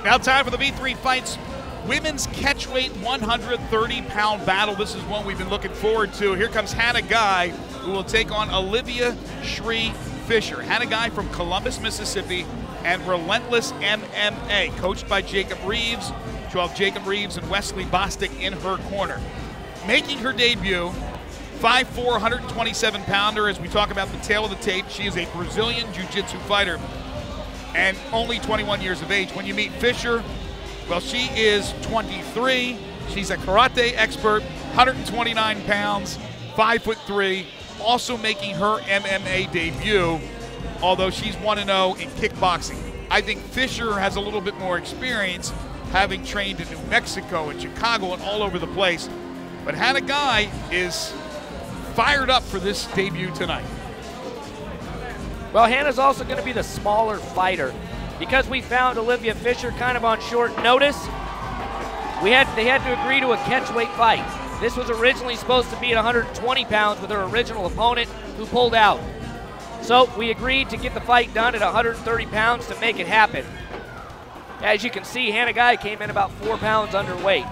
Now time for the V3 Fights Women's Catchweight 130-pound battle. This is one we've been looking forward to. Here comes Hannah Guy, who will take on Olivia Shree Fisher. Hannah Guy from Columbus, Mississippi, and Relentless MMA, coached by Jacob Reeves. She'll have Jacob Reeves and Wesley Bostic in her corner. Making her debut, 5'4", 127-pounder. As we talk about the tail of the tape, she is a Brazilian Jiu-Jitsu fighter and only 21 years of age. When you meet Fisher, well, she is 23. She's a karate expert, 129 pounds, 5'3", also making her MMA debut, although she's 1-0 in kickboxing. I think Fisher has a little bit more experience, having trained in New Mexico and Chicago and all over the place. But Hannah Guy is fired up for this debut tonight. Well, Hannah's also going to be the smaller fighter. Because we found Olivia Fisher kind of on short notice, they had to agree to a catchweight fight. This was originally supposed to be at 120 pounds with her original opponent who pulled out. So we agreed to get the fight done at 130 pounds to make it happen. As you can see, Hannah Guy came in about 4 pounds underweight.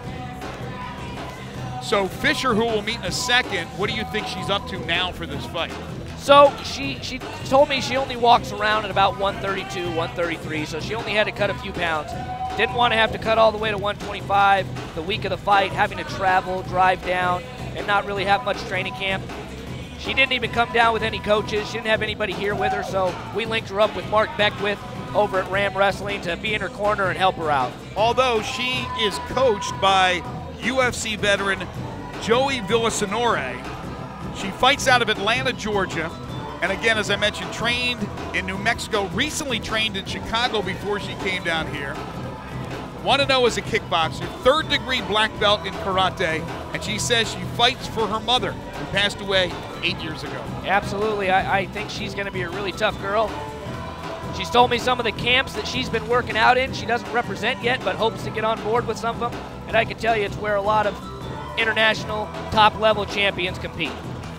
So Fisher, who we'll meet in a second, what do you think she's up to now for this fight? So she told me she only walks around at about 132, 133, so she only had to cut a few pounds. Didn't want to have to cut all the way to 125 the week of the fight, having to travel, drive down, and not really have much training camp. She didn't even come down with any coaches. She didn't have anybody here with her, so we linked her up with Mark Beckwith over at Ram Wrestling to be in her corner and help her out. Although she is coached by UFC veteran Joey Villasenore. She fights out of Atlanta, Georgia, and again, as I mentioned, trained in New Mexico, recently trained in Chicago before she came down here. 1-0 as a kickboxer, 3rd-degree black belt in karate, and she says she fights for her mother, who passed away 8 years ago. Absolutely, I think she's going to be a really tough girl. She's told me some of the camps that she's been working out in. She doesn't represent yet, but hopes to get on board with some of them, and I can tell you it's where a lot of international top-level champions compete.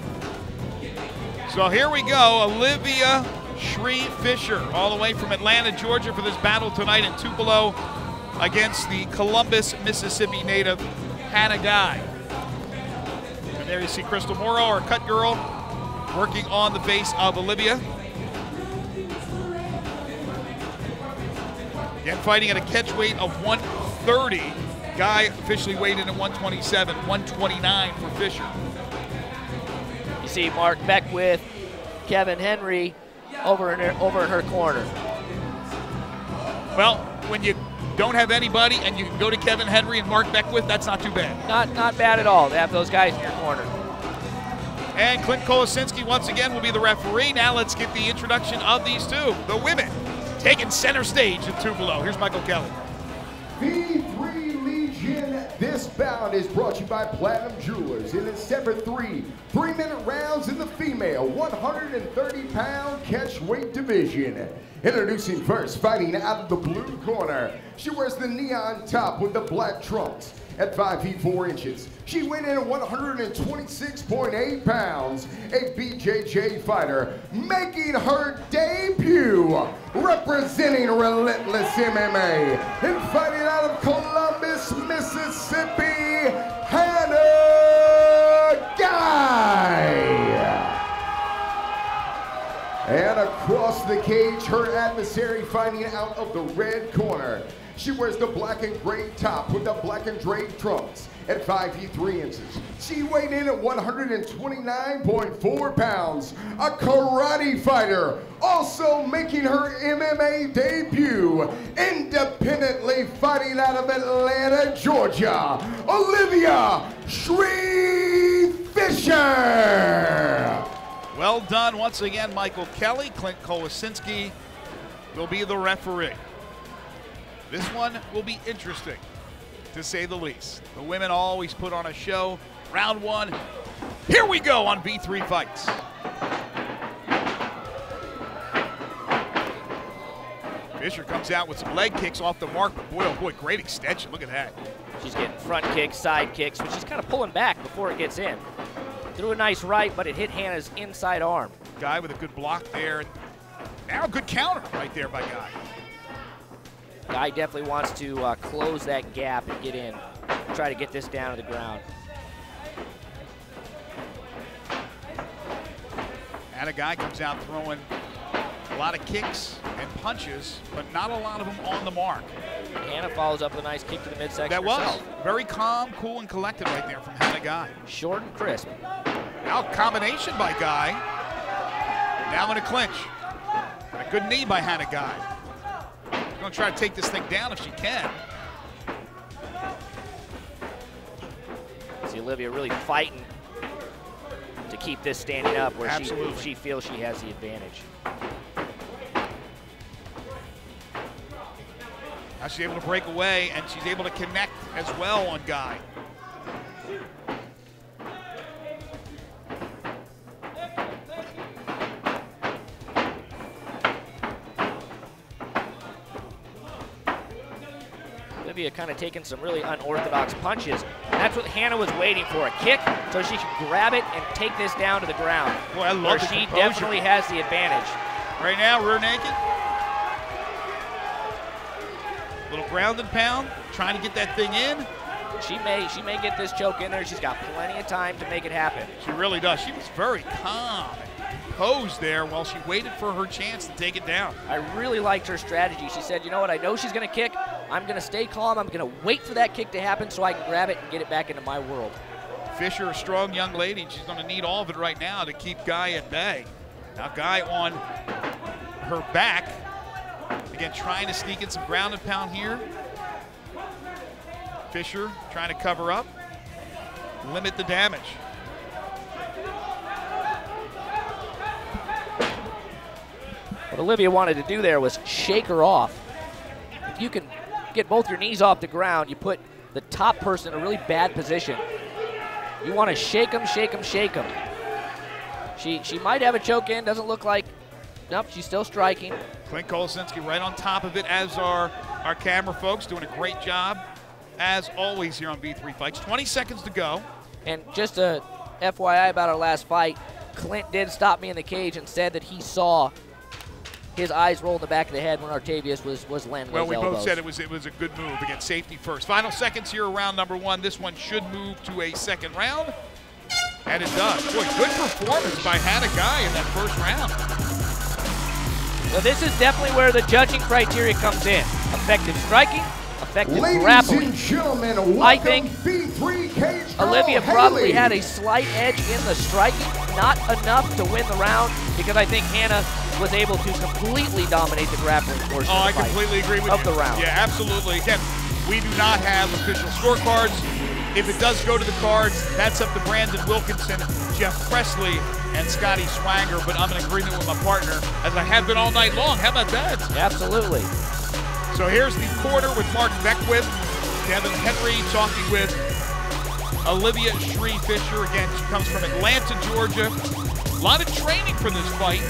So here we go, Olivia Shree Fisher, all the way from Atlanta, Georgia, for this battle tonight in Tupelo against the Columbus, Mississippi native, Hannah Guy. And there you see Crystal Morrow, our cut girl, working on the face of Olivia. Again, fighting at a catch weight of 130. Guy officially weighed in at 127, 129 for Fisher. You see Mark Beckwith, Kevin Henry over in her corner. Well, when you don't have anybody and you can go to Kevin Henry and Mark Beckwith, that's not too bad. Not bad at all to have those guys in your corner. And Clint Kolosinski once again will be the referee. Now let's get the introduction of these two, the women, taking center stage in Tupelo. Here's Michael Kelly. V3 Legion, this bout is brought to you by Platinum Jewelers in its separate 3-minute rounds in the female 130-pound catchweight division. Introducing first, fighting out of the blue corner. She wears the neon top with the black trunks. At 5 feet 4 inches, she weighed in at 126.8 pounds, a BJJ fighter, making her debut, representing Relentless MMA, and fighting out of Columbus, Mississippi, Hannah Guy. And across the cage, her adversary fighting out of the red corner. She wears the black and gray top with the black and gray trunks. At 5 feet 3 inches, she weighed in at 129.4 pounds. A karate fighter, also making her MMA debut, independently fighting out of Atlanta, Georgia, Olivia Shree Fisher. Well done once again, Michael Kelly. Clint Kolosinski will be the referee. This one will be interesting, to say the least. The women always put on a show. Round one, here we go on V3 Fights. Fisher comes out with some leg kicks off the mark, but boy, oh boy, great extension. Look at that. She's getting front kicks, side kicks, but she's kind of pulling back before it gets in. Threw a nice right, but it hit Hannah's inside arm. Guy with a good block there. Now a good counter right there by Guy. Guy definitely wants to close that gap and get in. Try to get this down to the ground. Hannah Guy comes out throwing a lot of kicks and punches, but not a lot of them on the mark. Hannah follows up with a nice kick to the midsection That was herself. very calm, cool, and collected right there from Hannah Guy. Short and crisp. Now combination by Guy. Now in a clinch. A good knee by Hannah Guy. She's going to try to take this thing down if she can. See Olivia really fighting to keep this standing up where she feels she has the advantage. Now she's able to break away, and she's able to connect as well on Guy. Olivia kind of taking some really unorthodox punches. And that's what Hannah was waiting for, a kick so she can grab it and take this down to the ground. Boy, I love the she composure. definitely has the advantage. Right now, rear naked. Little ground and pound, trying to get that thing in. She may get this choke in there. She's got plenty of time to make it happen. She really does. She was very calm and posed there while she waited for her chance to take it down. I really liked her strategy. She said, you know what, I know she's going to kick. I'm going to stay calm. I'm going to wait for that kick to happen so I can grab it and get it back into my world. Fisher, a strong young lady, and she's going to need all of it right now to keep Guy at bay. Now Guy on her back. Again, trying to sneak in some ground and pound here. Fisher trying to cover up, limit the damage. What Olivia wanted to do there was shake her off. If you can get both your knees off the ground, you put the top person in a really bad position. You want to shake them, shake them, shake them. She might have a choke in, doesn't look like. Nope, she's still striking. Clint Kolosinski right on top of it, as are our camera folks, doing a great job, as always, here on B3 Fights. 20 seconds to go. And just a FYI about our last fight, Clint did stop me in the cage and said that he saw his eyes roll in the back of the head when Artavius was landing Well, those we elbows. both said it was a good move. Again, safety first. Final seconds here, round number one. This one should move to a second round, and it does. Boy, good performance by Hannah Guy in that first round. So this is definitely where the judging criteria comes in. Effective striking, effective Ladies grappling. and gentlemen, welcome I think B3 Cage Girl Olivia probably Haley. had a slight edge in the striking, not enough to win the round, because I think Hannah was able to completely dominate the grappling portion Oh, I of the fight. completely agree with of you. the round. Yeah, absolutely. Again, we do not have official scorecards. If it does go to the cards, that's up to Brandon Wilkinson, Jeff Presley, and Scotty Swanger, but I'm in agreement with my partner, as I have been all night long. How about that? Absolutely. So here's the corner with Mark Beckwith, Devin Henry talking with Olivia Shree Fisher. Again, she comes from Atlanta, Georgia. A lot of training for this fight.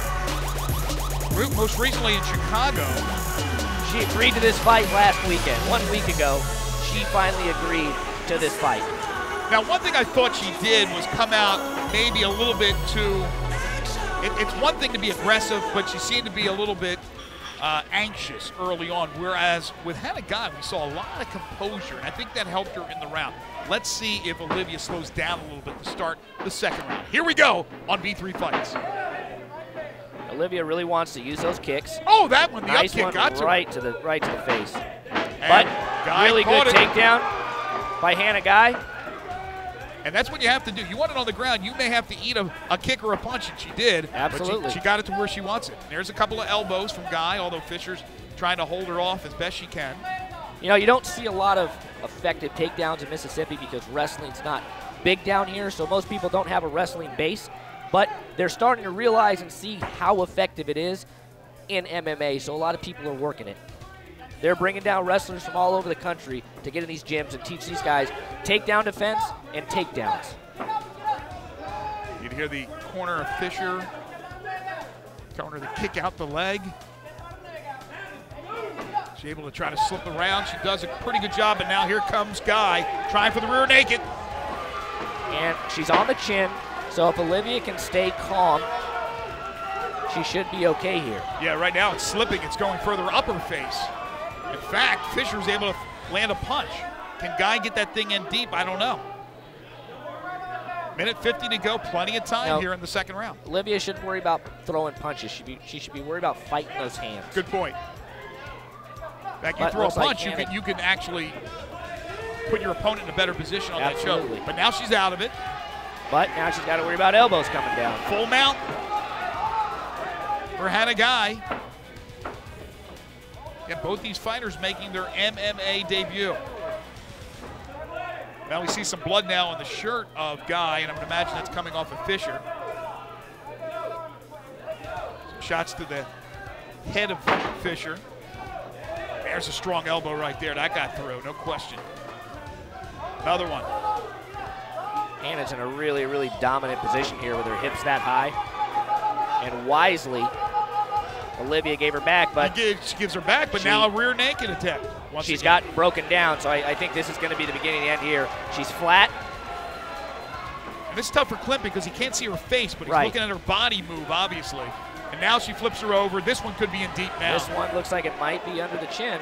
Most recently in Chicago. She agreed to this fight last weekend. 1 week ago, she finally agreed to this fight. Now, one thing I thought she did was come out maybe a little bit too, it's one thing to be aggressive, but she seemed to be a little bit anxious early on, whereas with Hannah Guy, we saw a lot of composure, and I think that helped her in the round. Let's see if Olivia slows down a little bit to start the second round. Here we go on B3 Fights. Olivia really wants to use those kicks. Oh, that one, the up Nice kick one, got to her. right to the face. And But Guy really good caught it. takedown by Hannah Guy. And that's what you have to do. You want it on the ground, you may have to eat a kick or a punch, and she did. Absolutely. But she got it to where she wants it. There's a couple of elbows from Guy, although Fisher's trying to hold her off as best she can. You know, you don't see a lot of effective takedowns in Mississippi because wrestling's not big down here, so most people don't have a wrestling base. But they're starting to realize and see how effective it is in MMA, so a lot of people are working it. They're bringing down wrestlers from all over the country to get in these gyms and teach these guys takedown defense and takedowns. You can hear the corner of Fisher telling her to kick out the leg. She's able to try to slip around. She does a pretty good job, and now here comes Guy trying for the rear naked. And she's on the chin, so if Olivia can stay calm, she should be okay here. Yeah, right now it's slipping. It's going further up her face. In fact, Fisher's able to land a punch. Can Guy get that thing in deep? I don't know. Minute 50 to go, plenty of time here in the second round. Olivia shouldn't worry about throwing punches. She should be worried about fighting those hands. Good point. In fact, you throw a punch, you can actually put your opponent in a better position on that choke. But now she's out of it. But now she's got to worry about elbows coming down. Full mount for Hannah Guy. Yeah, both these fighters making their MMA debut. Now we see some blood now on the shirt of Guy, and I'm going to imagine that's coming off of Fisher. Some shots to the head of Fisher. There's a strong elbow right there. That got through, no question. Another one. Hannah's in a really, really dominant position here with her hips that high. And wisely, Olivia gave her back, but she gives her back, but now a rear naked attempt. She's gotten broken down, so I think this is going to be the beginning of the end here. She's flat. And this is tough for Clint because he can't see her face, but he's looking at her body move, obviously. And now she flips her over. This one could be in deep now. This one looks like it might be under the chin.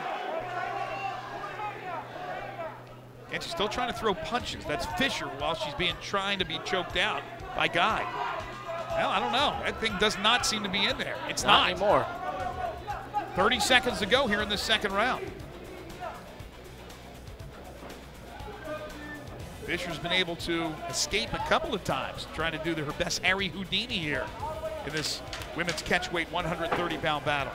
And she's still trying to throw punches. That's Fisher while she's trying to be choked out by Guy. Well, I don't know. That thing does not seem to be in there. It's not anymore. 30 seconds to go here in this second round. Fisher's been able to escape a couple of times, trying to do her best Harry Houdini here in this women's catchweight 130-pound battle.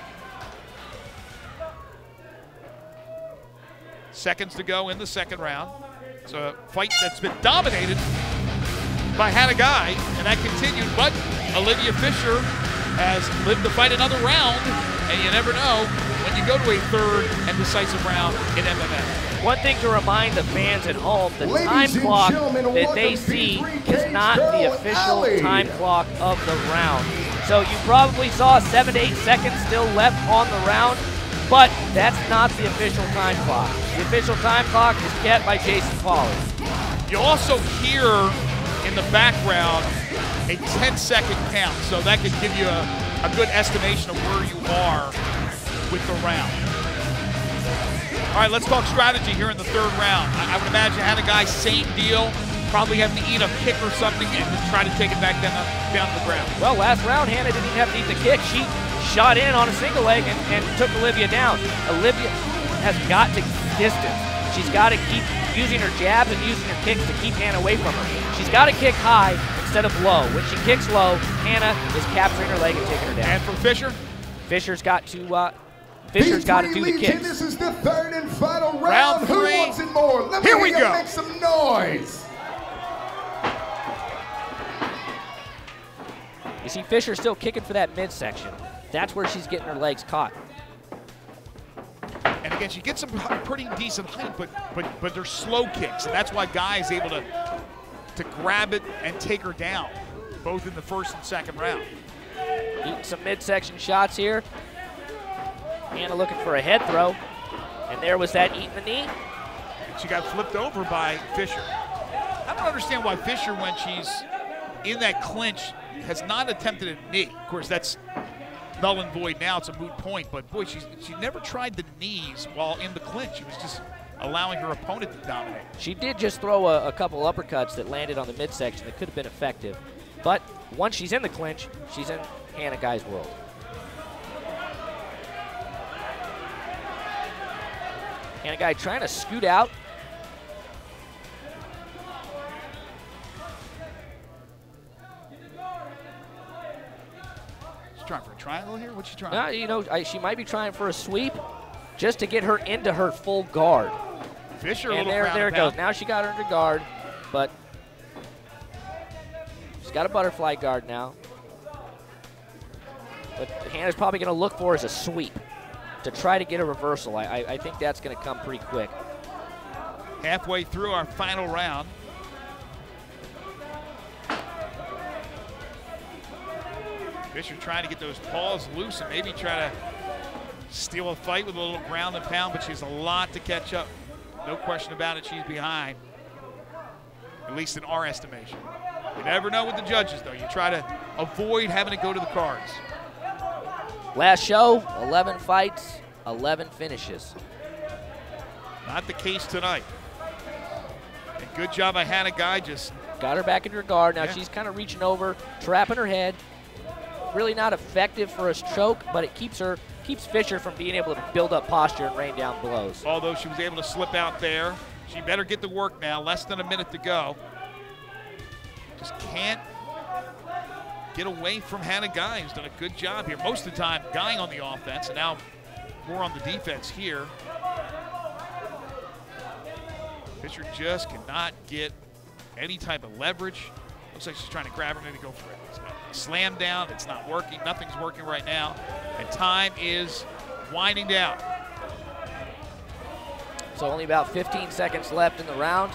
Seconds to go in the second round. It's a fight that's been dominated by Hannah Guy, and that continued, but Olivia Fisher has lived to fight another round, and you never know when you go to a third and decisive round in MMA. One thing to remind the fans at home, the time clock that they see is not the official time clock of the round. So you probably saw 7 to 8 seconds still left on the round, but that's not the official time clock. The official time clock is kept by Jason Pollard. You also hear in the background a 10-second count, so that could give you a good estimation of where you are with the round. All right, let's talk strategy here in the third round. I would imagine Hannah Guy, same deal, probably having to eat a kick or something and try to take it back down to the ground. Well, last round, Hannah didn't even have to eat the kick. She shot in on a single leg and took Olivia down. Olivia has got to distance. She's got to keep using her jabs and using her kicks to keep Hannah away from her. She's got to kick high instead of low. When she kicks low, Hannah is capturing her leg and taking her down. And for Fisher? Fisher's got to do the kicks. This is the third and final round. Who wants it more? Let me Here we go. Make some noise. You see Fisher still kicking for that midsection. That's where she's getting her legs caught. And again, she gets some pretty decent height, but they're slow kicks, and that's why Guy is able to grab it and take her down, both in the first and second round. Eating some midsection shots here. Hannah looking for a head throw, and there was that eating the knee. And she got flipped over by Fisher. I don't understand why Fisher, when she's in that clinch, has not attempted a knee. Of course, that's null and void now. It's a moot point, but boy, she never tried the knees while in the clinch. She was just allowing her opponent to dominate. She did just throw a couple uppercuts that landed on the midsection that could have been effective. But once she's in the clinch, she's in Hannah Guy's world. Hannah Guy trying to scoot out. She's trying for a triangle here? What's she trying? You know, she might be trying for a sweep just to get her into her full guard. Fisher, and there it goes. Now she got her under guard, but she's got a butterfly guard now. But Hannah's probably going to look for is a sweep to try to get a reversal. I think that's going to come pretty quick. Halfway through our final round. Fisher trying to get those paws loose and maybe try to steal a fight with a little ground and pound, but she has a lot to catch up. No question about it, she's behind, at least in our estimation. You never know with the judges, though. You try to avoid having to go to the cards. Last show, 11 fights, 11 finishes. Not the case tonight. And good job by Hannah Guy, just got her back in her guard. Now she's kind of reaching over, trapping her head. Really not effective for a choke, but it keeps Fisher from being able to build up posture and rain down blows. Although she was able to slip out there. She better get to work now, less than a minute to go. Just can't get away from Hannah Guy, who's done a good job here. Most of the time, Guy on the offense, and now more on the defense here. Fisher just cannot get any type of leverage. Looks like she's trying to grab her, maybe go for it. It's not a slam down, it's not working. Nothing's working right now. And time is winding down. So only about 15 seconds left in the round.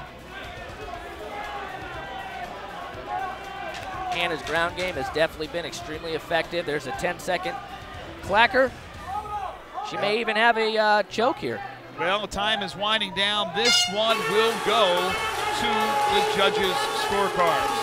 Hannah's ground game has definitely been extremely effective. There's a 10-second clacker. She may even have a choke here. Well, time is winding down. This one will go to the judges' scorecards.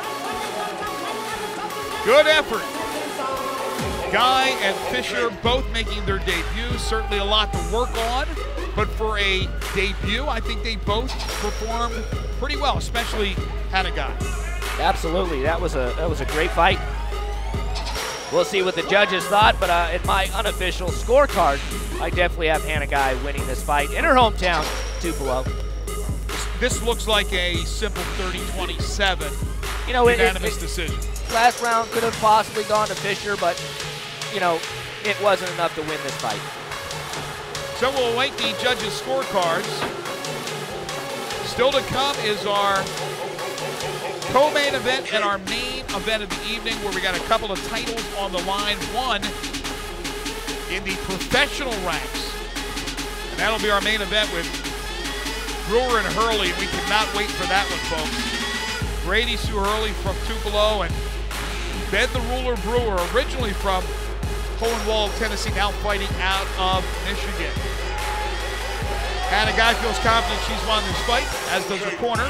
Good effort. Guy and Fisher both making their debut. Certainly a lot to work on, but for a debut, I think they both performed pretty well, especially Hannah Guy. Absolutely, that was a great fight. We'll see what the judges thought, but in my unofficial scorecard, I definitely have Hannah Guy winning this fight in her hometown, Tupelo. This looks like a simple 30-27 unanimous decision. Last round could have possibly gone to Fisher, but, it wasn't enough to win this fight. So we'll await the judges' scorecards. Still to come is our co-main event and our main event of the evening, where we got a couple of titles on the line. One in the professional ranks. And that'll be our main event with Brewer and Hurley. We cannot wait for that one, folks. Grady Sue Hurley from Tupelo and Ben the Ruler Brewer, originally from Hohenwald, Tennessee, now fighting out of Michigan. Hannah Guy feels confident she's won this fight, as does her corner.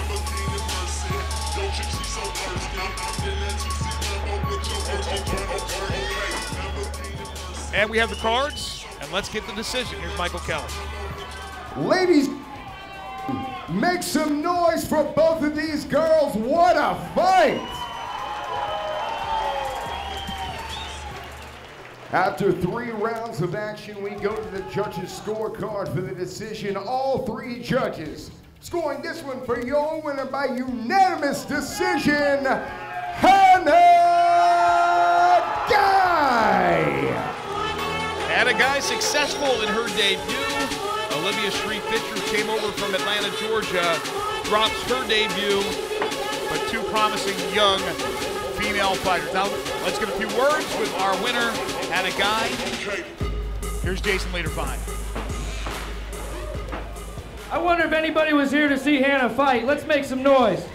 And we have the cards, and let's get the decision. Here's Michael Kelly. Ladies, make some noise for both of these girls. What a fight! After 3 rounds of action, we go to the judges' scorecard for the decision. All 3 judges scoring this one for your winner by unanimous decision, Hannah Guy! Hannah Guy successful in her debut. Olivia Shree Fisher came over from Atlanta, Georgia, drops her debut, but 2 promising young female fighters. Now, let's get a few words with our winner, Hannah Guy. Here's Jason Leader 5. I wonder if anybody was here to see Hannah fight. Let's make some noise.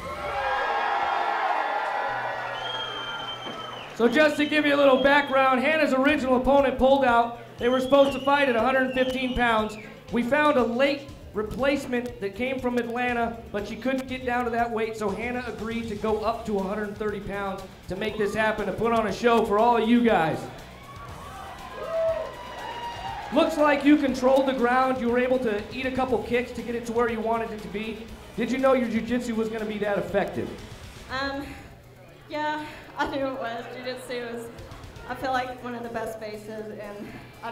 So just to give you a little background, Hannah's original opponent pulled out. They were supposed to fight at 115 pounds. We found a late replacement that came from Atlanta, but she couldn't get down to that weight, so Hannah agreed to go up to 130 pounds to make this happen, to put on a show for all of you guys. Looks like you controlled the ground. You were able to eat a couple kicks to get it to where you wanted it to be. Did you know your jiu-jitsu was going to be that effective? Yeah, I knew it was. Jiu-jitsu is, I feel like, one of the best bases, and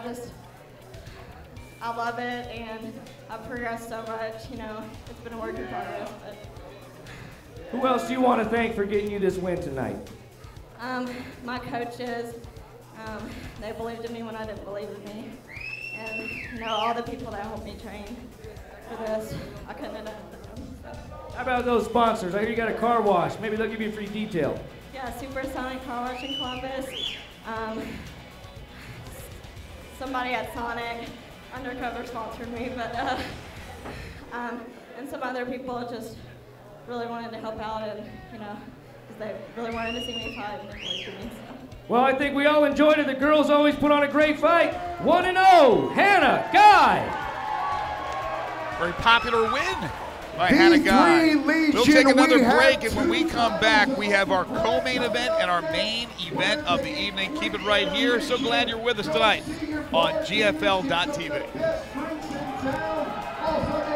I love it, and I've progressed so much. It's been a work in progress. But who else do you want to thank for getting you this win tonight? My coaches, they believed in me when I didn't believe in me. And, all the people that helped me train for this, I couldn't have done it for them. So. How about those sponsors? I hear you got a car wash. Maybe they'll give you a free detail. Yeah, Supersonic Car Wash in Columbus. Somebody at Sonic undercover sponsored me, but and some other people just really wanted to help out, and because they really wanted to see me fight and believed in me. So. Well, I think we all enjoyed it. The girls always put on a great fight. 1-0, Hannah Guy. Very popular win by Hannah Guy. Legion, We'll take another we break, have and when we come back, we have our co-main event and our main event of the evening. Keep it right here. So glad you're with us tonight on GFL.TV.